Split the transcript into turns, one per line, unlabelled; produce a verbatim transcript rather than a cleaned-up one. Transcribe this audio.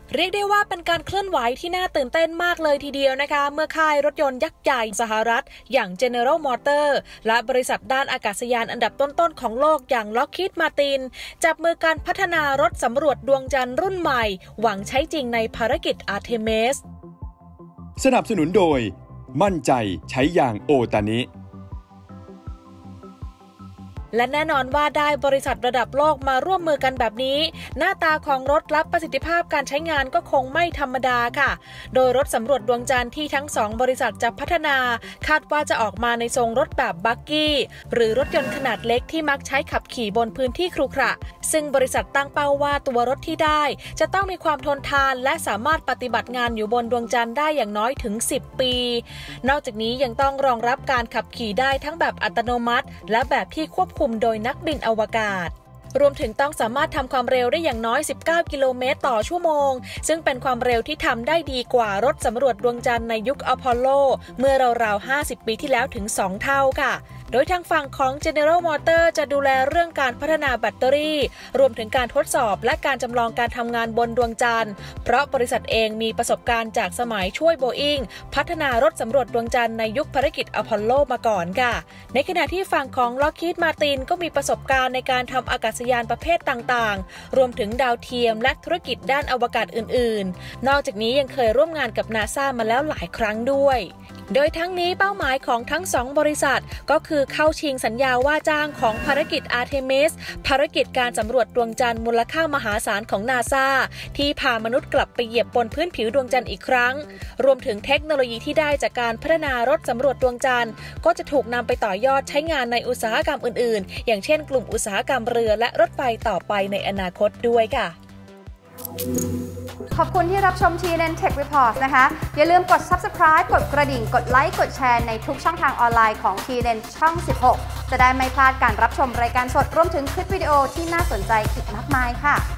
เรียกได้ว่าเป็นการเคลื่อนไหวที่น่าตื่นเต้นมากเลยทีเดียวนะคะเมื่อค่ายรถยนต์ยักษ์ใหญ่สหรัฐอย่าง General Motors และบริษัทด้านอากาศยานอันดับต้นๆของโลกอย่าง Lockheed Martin จับมือการพัฒนารถสำรวจดวงจันทร์รุ่นใหม่หวังใช้จริงในภารกิจ Artemis
สนับสนุนโดยมั่นใจใช้ยางโอตานิ
และแน่นอนว่าได้บริษัทระดับโลกมาร่วมมือกันแบบนี้หน้าตาของรถและประสิทธิภาพการใช้งานก็คงไม่ธรรมดาค่ะโดยรถสำรวจดวงจันทร์ที่ทั้งสองบริษัทจะพัฒนาคาดว่าจะออกมาในทรงรถแบบบักกี้หรือรถยนต์ขนาดเล็กที่มักใช้ขับขี่บนพื้นที่ครุขระซึ่งบริษัทตั้งเป้าว่าตัวรถที่ได้จะต้องมีความทนทานและสามารถปฏิบัติงานอยู่บนดวงจันทร์ได้อย่างน้อยถึงสิบปีนอกจากนี้ยังต้องรองรับการขับขี่ได้ทั้งแบบอัตโนมัติและแบบที่ควบคุมโดยนักบินอวกาศรวมถึงต้องสามารถทำความเร็วได้อย่างน้อยสิบเก้ากิโลเมตรต่อชั่วโมงซึ่งเป็นความเร็วที่ทำได้ดีกว่ารถสำรวจดวงจันทร์ในยุคอพอลโลเมื่อราวๆห้าสิบปีที่แล้วถึงสองเท่าค่ะโดยทางฝั่งของ General Motors จะดูแลเรื่องการพัฒนาแบตเตอรี่รวมถึงการทดสอบและการจำลองการทำงานบนดวงจันทร์เพราะบริษัทเองมีประสบการณ์จากสมัยช่วยโบอิงพัฒนารถสำรวจดวงจันทร์ในยุคภารกิจอพอลโลมาก่อนค่ะในขณะที่ฝั่งของ Lockheed Martin ก็มีประสบการณ์ในการทำอากาศยานประเภทต่างๆรวมถึงดาวเทียมและธุรกิจด้านอวกาศอื่นๆนอกจากนี้ยังเคยร่วมงานกับ นาซ่า มาแล้วหลายครั้งด้วยโดยทั้งนี้เป้าหมายของทั้งสองบริษัทก็คือเข้าชิงสัญญาว่าจ้างของภารกิจ Artemis ภารกิจการสำรวจดวงจันทร์มูลค่ามหาศาลของ นาซ่า ที่พามนุษย์กลับไปเหยียบบนพื้นผิวดวงจันทร์อีกครั้งรวมถึงเทคโนโลยีที่ได้จากการพัฒนารถสำรวจดวงจันทร์ก็จะถูกนำไปต่อยอดใช้งานในอุตสาหกรรมอื่นๆอย่างเช่นกลุ่มอุตสาหกรรมเรือและรถไฟต่อไปในอนาคตด้วยค่ะ
ขอบคุณที่รับชม ที เอ็น เอ็น Tech Report นะคะอย่าลืมกด Subscribe กดกระดิ่งกดไลค์กดแชร์ในทุกช่องทางออนไลน์ของ ที เอ็น เอ็น ช่อง สิบหกจะได้ไม่พลาดการรับชมรายการสดรวมถึงคลิปวิดีโอที่น่าสนใจอีกมากมายค่ะ